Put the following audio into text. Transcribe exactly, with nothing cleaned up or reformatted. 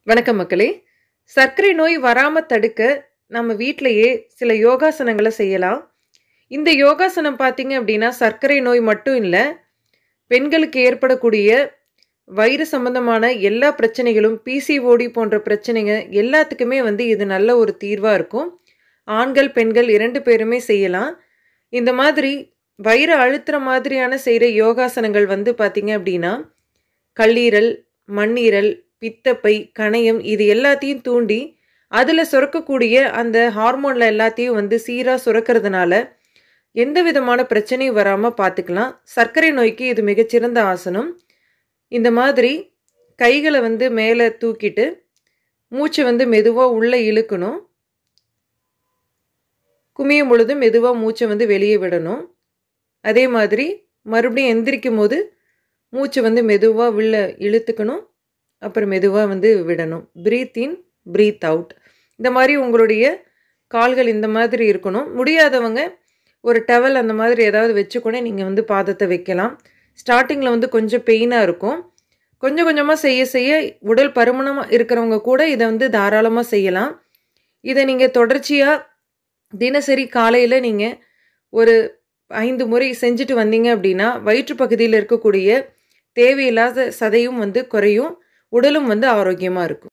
வணக்கம் மக்களே. சர்க்கரை நோய் வராம தடுக்க நம்ம வீட்லயே சில யோகாசனங்கள செய்யலாம். இந்த யோகாசனம் பார்த்தீங்க அப்படின்னா, சர்க்கரை நோய் மட்டும் இல்ல, பெண்களுக்கு ஏற்படக்கூடிய வயிறு சம்பந்தமான எல்லா பிரச்சனைகளும், பிசிஓடி போன்ற பிரச்சனைங்க எல்லாத்துக்குமே வந்து இது நல்ல ஒரு தீர்வா இருக்கும். ஆண்கள், பெண்கள் இரண்டு பேருமே செய்யலாம். இந்த மாதிரி வயிற அழுத்துற மாதிரியான செய்ற யோகாசனங்கள் வந்து பார்த்தீங்க அப்படின்னா, கல்லீரல், மண்ணீரல், பித்தப்பை, கணையம் இது எல்லாத்தையும் தூண்டி, அதில சுரக்கக்கூடிய அந்த ஹார்மோன்ல எல்லாத்தையும் வந்து சீரா சுரக்கிறதுனால, எந்த விதமான பிரச்சனையும் வராம பார்த்துக்கலாம். சர்க்கரை நோய்க்கு இது மிகச்சிறந்த ஆசனம். இந்த மாதிரி கைகள வந்து மேல தூக்கிட்டு, மூச்ச வந்து மெதுவா உள்ள இழுக்கணும். குமியும் பொழுது மெதுவா மூச்ச வந்து வெளிய விடணும். அதே மாதிரி மறுபடியும் எந்திரிக்கும்போது, மூச்ச வந்து மெதுவா உள்ள இழுத்துக்கணும். அப்புறம் மெதுவா வந்து விடணும். Breathe in, breathe out. இந்த மாரி உங்களுடைய கால்கள் இந்த மாதிரி இருக்கணும். முடியாதவங்க ஒரு டவல் அந்த மாதிரி ஏதாவது வச்சு கூட நீங்க வந்து பாதத்த வைக்கலாம். ஸ்டார்ட்டிங்கில வந்து கொஞ்சம் பெயினா இருக்கும். கொஞ்சம் கொஞ்சமா செய்ய செய்ய உடல் பருமனமா இருக்கிறவங்க கூட இத வந்து தாராளமா செய்யலாம். இத நீங்க தொடர்ச்சியா தினசரி காலையில நீங்க ஒரு ஐந்து முறை செஞ்சுட்டு வந்தீங்க அப்படின்னா, வயிற்று பகுதியில இருக்கக்கூடிய தேவையில்லாத சதையும் வந்து குறையும். உடலும் வந்து ஆரோக்கியமா இருக்கும்.